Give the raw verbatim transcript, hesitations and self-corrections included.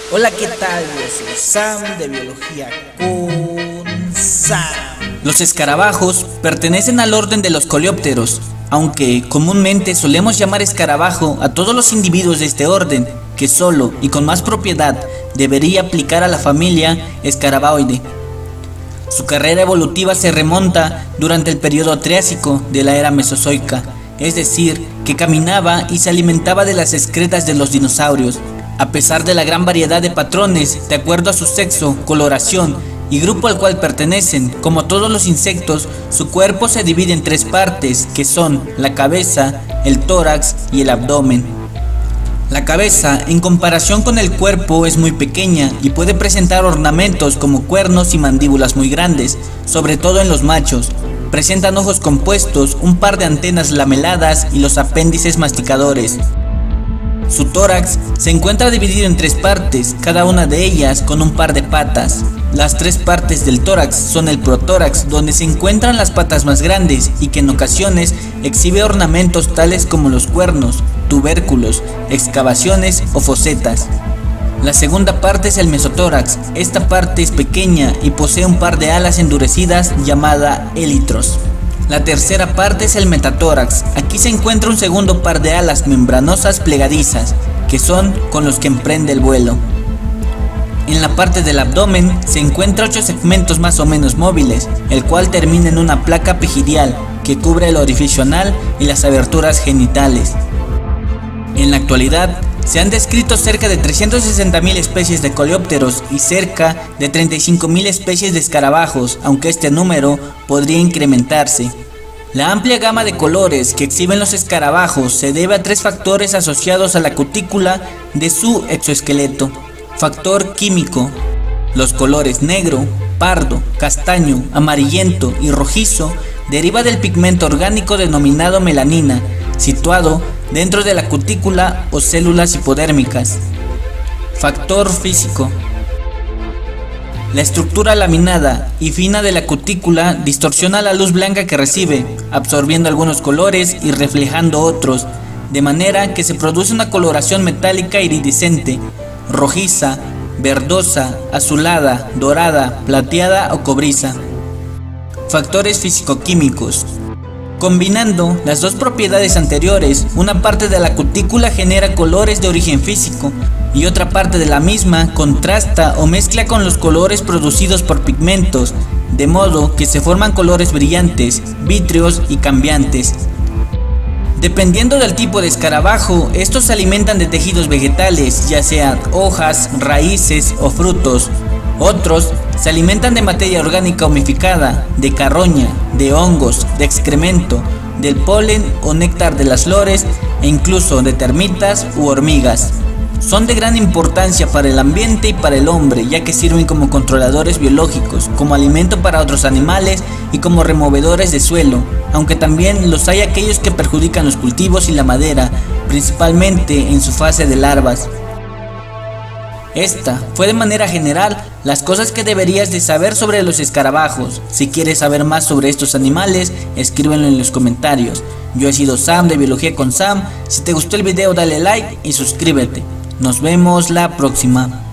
Hola, ¿qué tal? Yo soy Sam de Biología con Sam. Los escarabajos pertenecen al orden de los coleópteros, aunque comúnmente solemos llamar escarabajo a todos los individuos de este orden, que solo y con más propiedad debería aplicar a la familia Scarabaeidae. Su carrera evolutiva se remonta durante el periodo Triásico de la era Mesozoica, es decir, que caminaba y se alimentaba de las excretas de los dinosaurios. A pesar de la gran variedad de patrones, de acuerdo a su sexo, coloración y grupo al cual pertenecen, como todos los insectos, su cuerpo se divide en tres partes, que son la cabeza, el tórax y el abdomen. La cabeza, en comparación con el cuerpo, es muy pequeña y puede presentar ornamentos como cuernos y mandíbulas muy grandes, sobre todo en los machos. Presentan ojos compuestos, un par de antenas lameladas y los apéndices masticadores. Su tórax se encuentra dividido en tres partes, cada una de ellas con un par de patas. Las tres partes del tórax son el protórax, donde se encuentran las patas más grandes y que en ocasiones exhibe ornamentos tales como los cuernos, tubérculos, excavaciones o fosetas. La segunda parte es el mesotórax. Esta parte es pequeña y posee un par de alas endurecidas llamada élitros. La tercera parte es el metatórax. Aquí se encuentra un segundo par de alas membranosas plegadizas, que son con los que emprende el vuelo. En la parte del abdomen se encuentran ocho segmentos más o menos móviles, el cual termina en una placa epigidial que cubre el orificio anal y las aberturas genitales. En la actualidad, se han descrito cerca de trescientas sesenta mil especies de coleópteros y cerca de treinta y cinco mil especies de escarabajos, aunque este número podría incrementarse. La amplia gama de colores que exhiben los escarabajos se debe a tres factores asociados a la cutícula de su exoesqueleto. Factor químico: los colores negro, pardo, castaño, amarillento y rojizo deriva del pigmento orgánico denominado melanina, situado dentro de la cutícula o células hipodérmicas. Factor físico: la estructura laminada y fina de la cutícula distorsiona la luz blanca que recibe, absorbiendo algunos colores y reflejando otros, de manera que se produce una coloración metálica iridiscente, rojiza, verdosa, azulada, dorada, plateada o cobriza. Factores físico-químicos: combinando las dos propiedades anteriores, una parte de la cutícula genera colores de origen físico y otra parte de la misma contrasta o mezcla con los colores producidos por pigmentos, de modo que se forman colores brillantes, vítreos y cambiantes. Dependiendo del tipo de escarabajo, estos se alimentan de tejidos vegetales, ya sean hojas, raíces o frutos. Otros se alimentan de materia orgánica humificada, de carroña, de hongos, de excremento, del polen o néctar de las flores e incluso de termitas u hormigas. Son de gran importancia para el ambiente y para el hombre, ya que sirven como controladores biológicos, como alimento para otros animales y como removedores de suelo, aunque también los hay aquellos que perjudican los cultivos y la madera, principalmente en su fase de larvas. Esta fue de manera general las cosas que deberías de saber sobre los escarabajos. Si quieres saber más sobre estos animales, escríbelo en los comentarios. Yo he sido Sam de Biología con Sam. Si te gustó el video, dale like y suscríbete. Nos vemos la próxima.